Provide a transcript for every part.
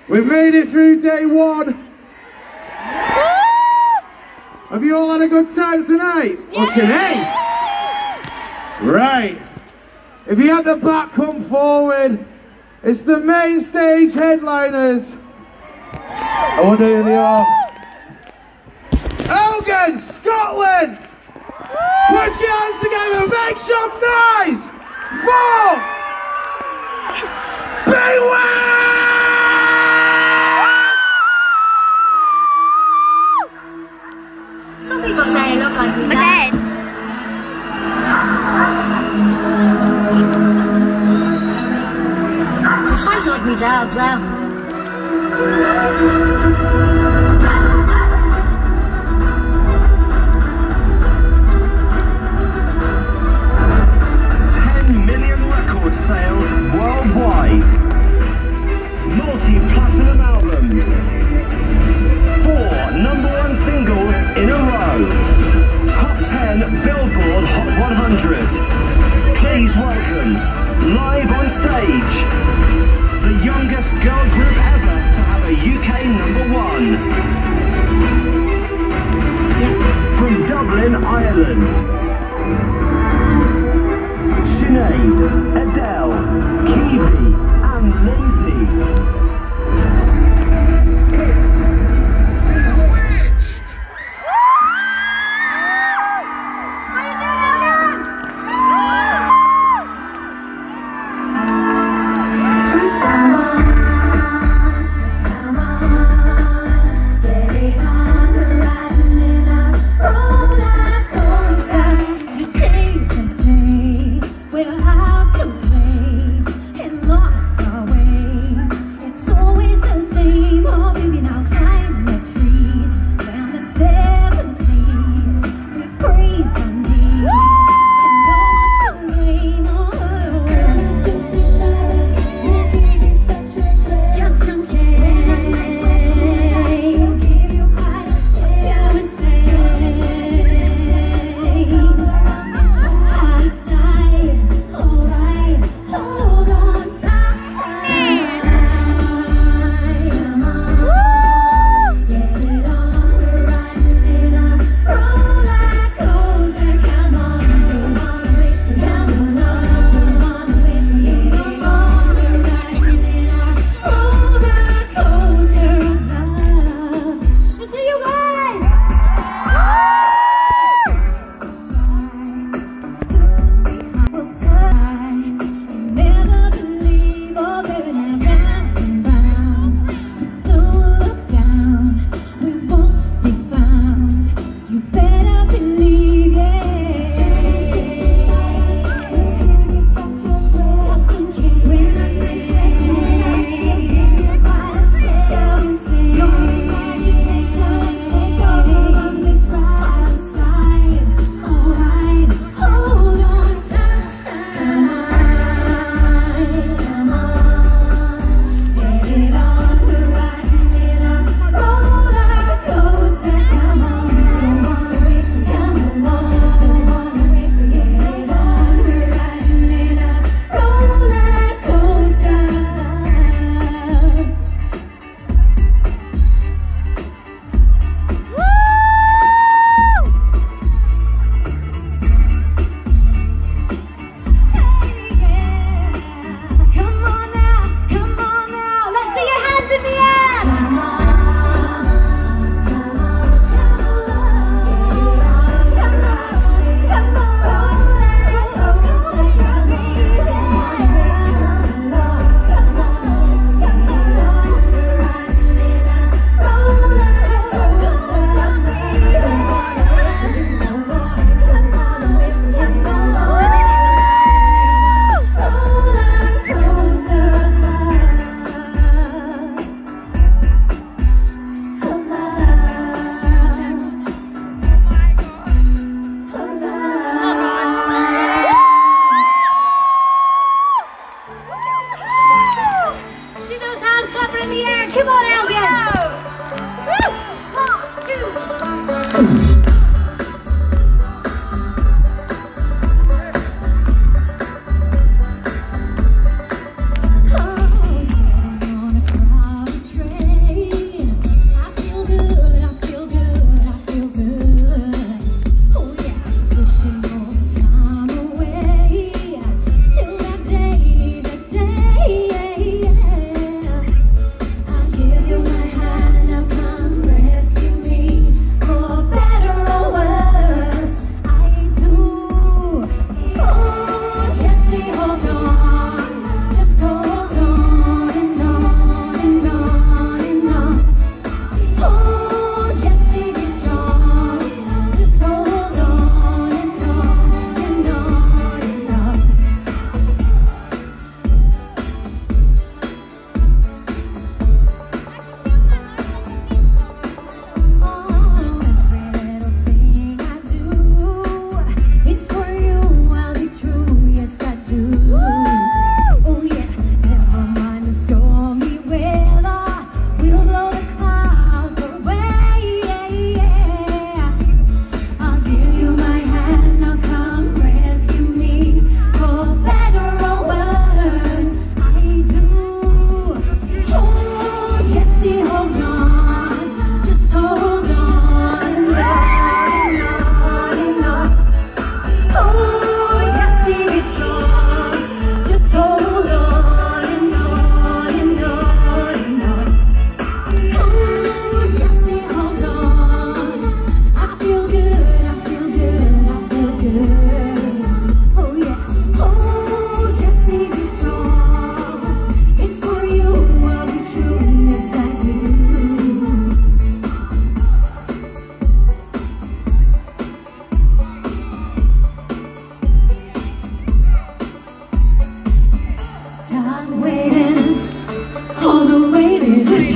We've made it through day one. Have you all had a good time tonight? Or today? Right. If you at the back, come forward. It's the main stage headliners. I wonder who they are. Elgin, Scotland! Put your hands together, make some noise! For Beware! Some people say I look like me dad. I fight like me dad as well. 10 million record sales worldwide. Multi-platinum albums. 4 #1 singles in a row. Top 10 Billboard Hot 100. Please welcome, live on stage, the youngest girl group ever to have a UK #1. From Dublin, Ireland. Sinead, Adele, Kiwi and Lindsay.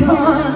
heart.